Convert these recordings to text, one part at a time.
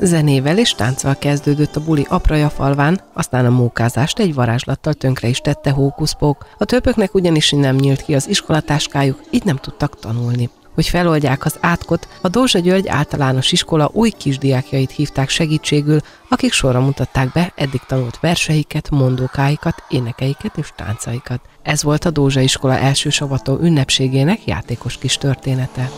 Zenével és tánccal kezdődött a buli Apraja-falván, aztán a mókázást egy varázslattal tönkre is tette Hókuszpók. A többöknek ugyanis nem nyílt ki az iskolatáskájuk, így nem tudtak tanulni. Hogy feloldják az átkot, a Dózsa György általános iskola új kisdiákjait hívták segítségül, akik sorra mutatták be eddig tanult verseiket, mondókáikat, énekeiket és táncaikat. Ez volt a Dózsa iskola első savató ünnepségének játékos kis története.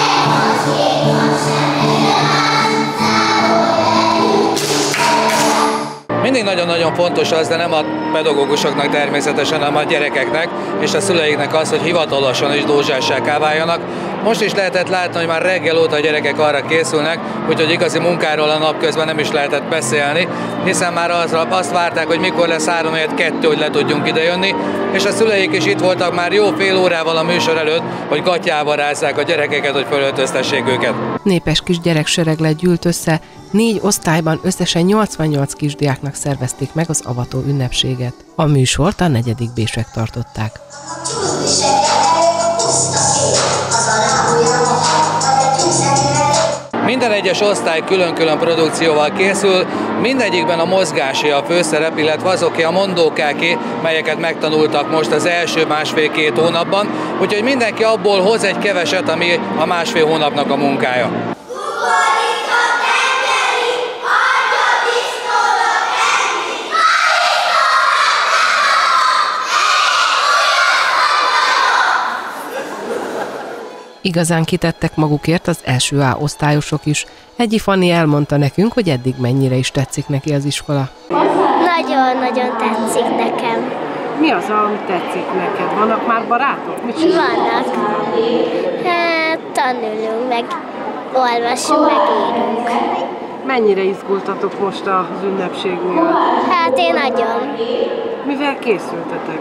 Mindig nagyon-nagyon fontos az, de nem a pedagógusoknak természetesen, hanem a gyerekeknek és a szüleiknek az, hogy hivatalosan is dózsássáká váljanak. Most is lehetett látni, hogy már reggel óta a gyerekek arra készülnek, úgyhogy igazi munkáról a napközben nem is lehetett beszélni, hiszen már azt várták, hogy mikor lesz 3-2, hogy le tudjunk idejönni, és a szüleik is itt voltak már jó fél órával a műsor előtt, hogy gatyába rázzák a gyerekeket, hogy fölöltöztessék őket. Népes kis gyereksereglet gyűlt össze, 4 osztályban összesen 88 kisdiáknak szervezték meg az avató ünnepséget. A műsort a 4. B-sek tartották. Minden egyes osztály külön-külön produkcióval készül, mindegyikben a mozgásé a főszerep, illetve azoké a mondókáké, melyeket megtanultak most az első 1,5-2 hónapban, úgyhogy mindenki abból hoz egy keveset, ami a 1,5 hónapnak a munkája. Igazán kitettek magukért az első A osztályosok is. Egyi Fanni elmondta nekünk, hogy eddig mennyire is tetszik neki az iskola. Nagyon-nagyon tetszik nekem. Mi az, ami tetszik neked? Vannak már barátok? Mit vannak. Hát tanulunk, meg olvasunk, meg írunk. Mennyire izgultatok most az ünnepség miatt? Hát én nagyon. Mivel készültetek?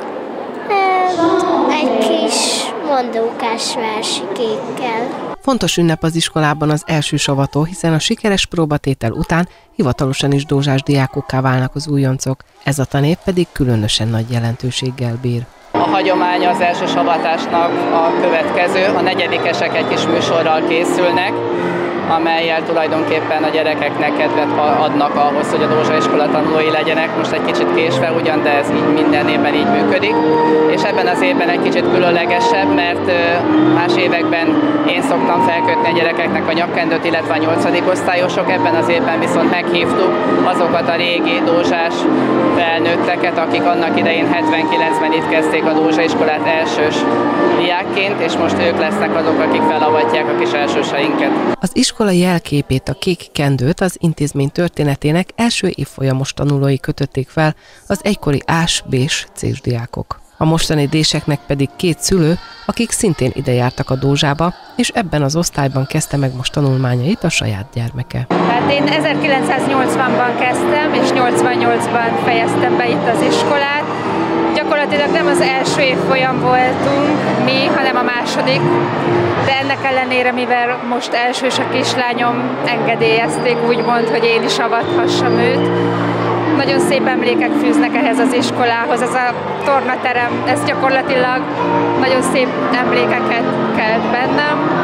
Egy kis mondókás versikékkel. Fontos ünnep az iskolában az első savató, hiszen a sikeres próbatétel után hivatalosan is dózsás diákokká válnak az újoncok. Ez a tanév pedig különösen nagy jelentőséggel bír. A hagyomány az első savatásnak a következő, a negyedikesek egy kis műsorral készülnek, amellyel tulajdonképpen a gyerekeknek kedvet adnak ahhoz, hogy a dózsaiskola tanulói legyenek. Most egy kicsit késve ugyan, de ez így minden évben így működik. És ebben az évben egy kicsit különlegesebb, mert más években én szoktam felkötni a gyerekeknek a nyakkendőt, illetve a 8. osztályosok. Ebben az évben viszont meghívtuk azokat a régi dózsás felnőtteket, akik annak idején 79-ben itt kezdték a dózsaiskolát elsős diákként, és most ők lesznek azok, akik felavatják a kis elsőseinket. Az iskola jelképét, a kék kendőt az intézmény történetének első évfolyamos tanulói kötötték fel, az egykori A-s, B-s, C-s diákok. A mostani D-seknek pedig 2 szülő, akik szintén ide jártak a dózsába, és ebben az osztályban kezdte meg most tanulmányait a saját gyermeke. Hát én 1980-ban kezdtem, és 88-ban fejeztem be itt az iskolát. Gyakorlatilag nem az első évfolyam voltunk mi, hanem a második, de ennek ellenére, mivel most elsős a kislányom, engedélyezték úgymond, hogy én is avathassam őt. Nagyon szép emlékek fűznek ehhez az iskolához, ez a tornaterem, ez gyakorlatilag nagyon szép emlékeket kelt bennem.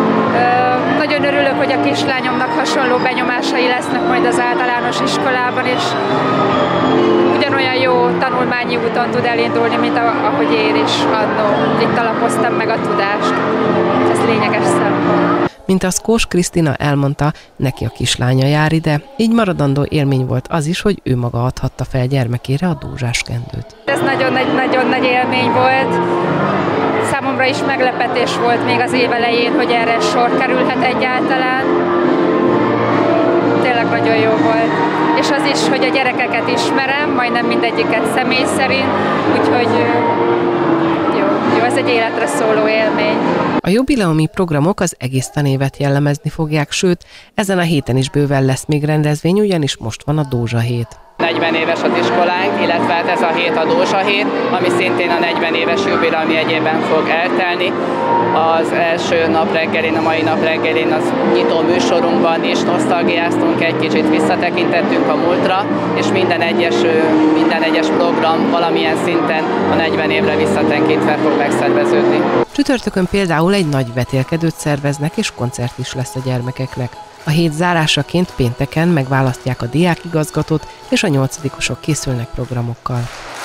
Nagyon örülök, hogy a kislányomnak hasonló benyomásai lesznek majd az általános iskolában, és ugyanolyan jó tanulmányi úton tud elindulni, mint ahogy én is annó. Itt alapoztam meg a tudást. Ez lényeges szempont. Mint azt Kós Krisztina elmondta, neki a kislánya jár ide, így maradandó élmény volt az is, hogy ő maga adhatta fel gyermekére a dózsás kendőt. Ez nagyon nagy élmény volt. Számomra is meglepetés volt még az év elején, hogy erre sor kerülhet egyáltalán. Tényleg nagyon jó volt. És az is, hogy a gyerekeket ismerem, majdnem mindegyiket személy szerint, úgyhogy jó, ez egy életre szóló élmény. A jubileumi programok az egész tanévet jellemezni fogják, sőt, ezen a héten is bőven lesz még rendezvény, ugyanis most van a Dózsa hét. 40 éves az iskolánk, illetve hát ez a hét a Dózsa hét, ami szintén a 40 éves jubileumi jegyében fog eltelni. Az első nap reggelén, a mai nap reggelén az nyitó műsorunkban is nosztalgiáztunk, egy kicsit visszatekintettünk a múltra, és minden egyes program valamilyen szinten a 40 évre visszatekintve fog megszerveződni. Csütörtökön például egy nagy vetélkedőt szerveznek, és koncert is lesz a gyermekeknek. A hét zárásaként pénteken megválasztják a diákigazgatót, és a 8-osok készülnek programokkal.